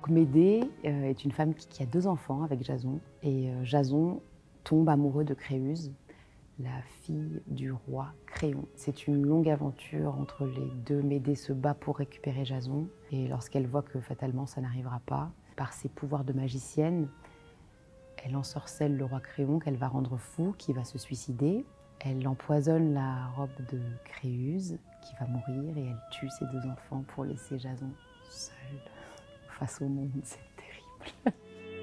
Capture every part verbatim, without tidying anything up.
Donc Médée euh, est une femme qui, qui a deux enfants avec Jason. Et euh, Jason tombe amoureux de Créuse, la fille du roi Créon. C'est une longue aventure entre les deux. Médée se bat pour récupérer Jason. Et lorsqu'elle voit que fatalement ça n'arrivera pas, par ses pouvoirs de magicienne, elle ensorcelle le roi Créon qu'elle va rendre fou, qui va se suicider. Elle empoisonne la robe de Créuse, qui va mourir, et elle tue ses deux enfants pour laisser Jason seul face au monde. C'est terrible.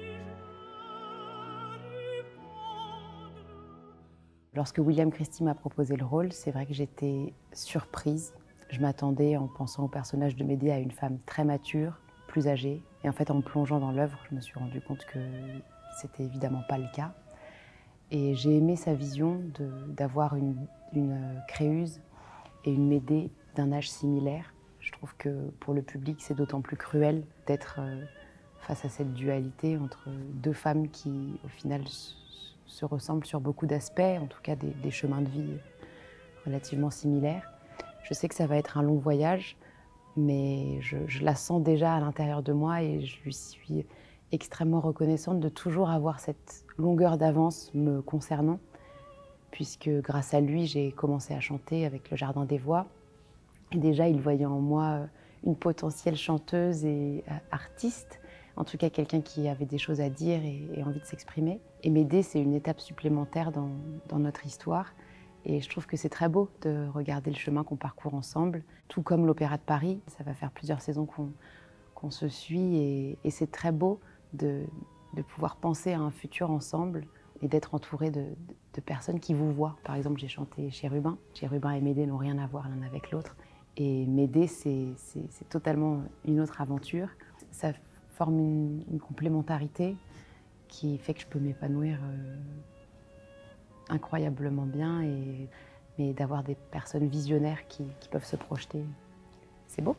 Lorsque William Christie m'a proposé le rôle, c'est vrai que j'étais surprise. Je m'attendais, en pensant au personnage de Médée, à une femme très mature, plus âgée. Et en fait, en me plongeant dans l'œuvre, je me suis rendu compte que c'était évidemment pas le cas. Et j'ai aimé sa vision d'avoir une, une Créuse et une Médée d'un âge similaire. Je trouve que pour le public, c'est d'autant plus cruel d'être face à cette dualité entre deux femmes qui, au final, se ressemblent sur beaucoup d'aspects, en tout cas des, des chemins de vie relativement similaires. Je sais que ça va être un long voyage, mais je, je la sens déjà à l'intérieur de moi et je lui suis extrêmement reconnaissante de toujours avoir cette longueur d'avance me concernant, puisque grâce à lui, j'ai commencé à chanter avec le Jardin des Voix. Et déjà, il voyait en moi une potentielle chanteuse et artiste, en tout cas quelqu'un qui avait des choses à dire et, et envie de s'exprimer. Et Médée, c'est une étape supplémentaire dans, dans notre histoire. Et je trouve que c'est très beau de regarder le chemin qu'on parcourt ensemble, tout comme l'Opéra de Paris. Ça va faire plusieurs saisons qu'on qu'on se suit et, et c'est très beau de, de pouvoir penser à un futur ensemble et d'être entouré de, de, de personnes qui vous voient. Par exemple, j'ai chanté Chérubin. Chérubin et Médée n'ont rien à voir l'un avec l'autre. Et Médée, c'est totalement une autre aventure. Ça forme une, une complémentarité qui fait que je peux m'épanouir euh, incroyablement bien, et, mais d'avoir des personnes visionnaires qui, qui peuvent se projeter, c'est beau.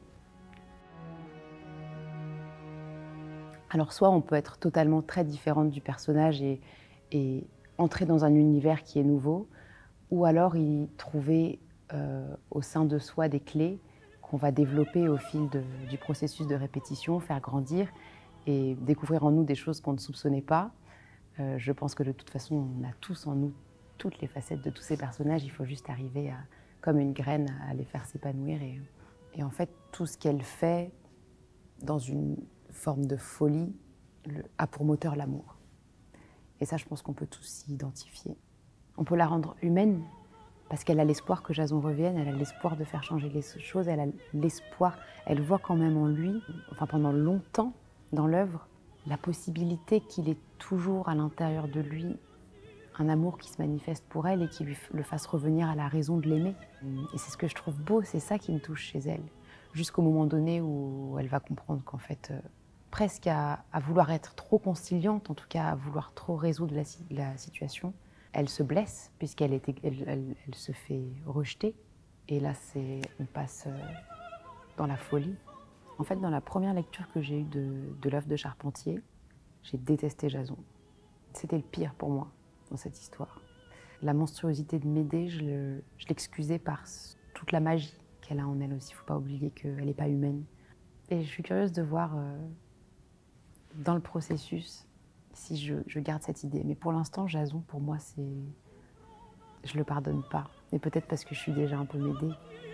Alors soit on peut être totalement très différente du personnage et, et entrer dans un univers qui est nouveau, ou alors y trouver euh, au sein de soi des clés qu'on va développer au fil de, du processus de répétition, faire grandir et découvrir en nous des choses qu'on ne soupçonnait pas. Euh, je pense que de toute façon, on a tous en nous toutes les facettes de tous ces personnages. Il faut juste arriver, à, comme une graine, à les faire s'épanouir. Et, et en fait, tout ce qu'elle fait dans une forme de folie le, a pour moteur l'amour. Et ça, je pense qu'on peut tous s'y identifier. On peut la rendre humaine, parce qu'elle a l'espoir que Jason revienne, elle a l'espoir de faire changer les choses, elle a l'espoir, elle voit quand même en lui, enfin pendant longtemps dans l'œuvre, la possibilité qu'il ait toujours à l'intérieur de lui un amour qui se manifeste pour elle et qui lui le fasse revenir à la raison de l'aimer. Et c'est ce que je trouve beau, c'est ça qui me touche chez elle. Jusqu'au moment donné où elle va comprendre qu'en fait, euh, presque à, à vouloir être trop conciliante, en tout cas à vouloir trop résoudre la, la situation, elle se blesse puisqu'elle elle, elle, elle se fait rejeter. Et là, on passe euh, dans la folie. En fait, dans la première lecture que j'ai eue de, de l'œuvre de Charpentier, j'ai détesté Jason. C'était le pire pour moi dans cette histoire. La monstruosité de Médée, je l'excusais par toute la magie qu'elle a en elle aussi. Il ne faut pas oublier qu'elle n'est pas humaine. Et je suis curieuse de voir euh, dans le processus si je, je garde cette idée. Mais pour l'instant, Jason, pour moi, c'est... je ne le pardonne pas. Mais peut-être parce que je suis déjà un peu Médée.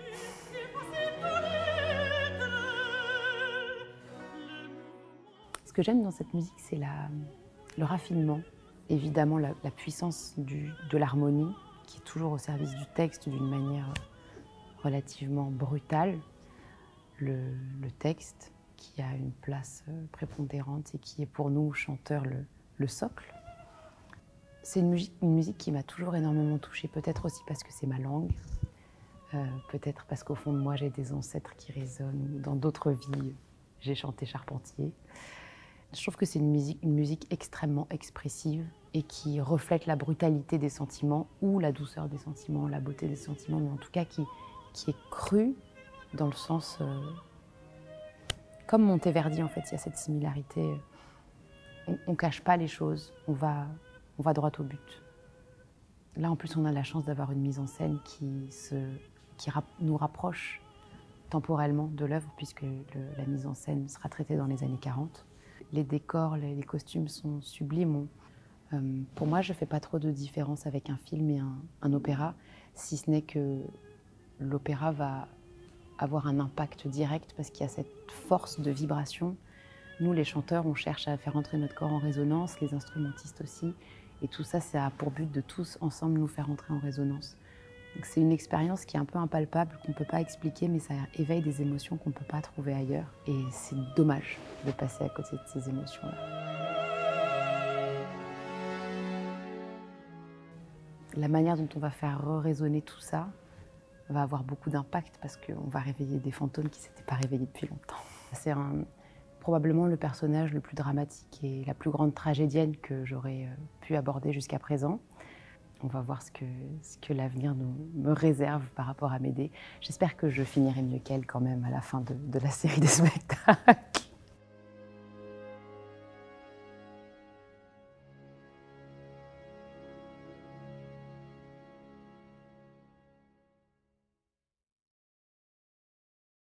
Ce que j'aime dans cette musique, c'est le raffinement. Évidemment, la, la puissance du, de l'harmonie, qui est toujours au service du texte d'une manière relativement brutale. Le, le texte, qui a une place prépondérante et qui est pour nous, chanteurs, le, le socle. C'est une musique, une musique qui m'a toujours énormément touchée, peut-être aussi parce que c'est ma langue, euh, peut-être parce qu'au fond de moi, j'ai des ancêtres qui résonnent. Dans d'autres vies, j'ai chanté Charpentier. Je trouve que c'est une musique, une musique extrêmement expressive et qui reflète la brutalité des sentiments ou la douceur des sentiments, la beauté des sentiments, mais en tout cas qui, qui est crue dans le sens... Euh, comme Monteverdi, en fait, il y a cette similarité. On ne cache pas les choses, on va, on va droit au but. Là, en plus, on a la chance d'avoir une mise en scène qui, se, qui rap, nous rapproche temporellement de l'œuvre, puisque le, la mise en scène sera traitée dans les années quarante. les décors, les, les costumes sont sublimes. On, euh, pour moi, je ne fais pas trop de différence avec un film et un, un opéra, si ce n'est que l'opéra va avoir un impact direct parce qu'il y a cette force de vibration. Nous, les chanteurs, on cherche à faire entrer notre corps en résonance, les instrumentistes aussi. Et tout ça, ça a pour but de tous ensemble nous faire entrer en résonance. C'est une expérience qui est un peu impalpable, qu'on ne peut pas expliquer, mais ça éveille des émotions qu'on ne peut pas trouver ailleurs. Et c'est dommage de passer à côté de ces émotions-là. La manière dont on va faire résonner tout ça va avoir beaucoup d'impact parce qu'on va réveiller des fantômes qui ne s'étaient pas réveillés depuis longtemps. C'est un, probablement le personnage le plus dramatique et la plus grande tragédienne que j'aurais pu aborder jusqu'à présent. On va voir ce que, ce que l'avenir me réserve par rapport à Médée. J'espère que je finirai mieux qu'elle quand même à la fin de, de la série des spectacles.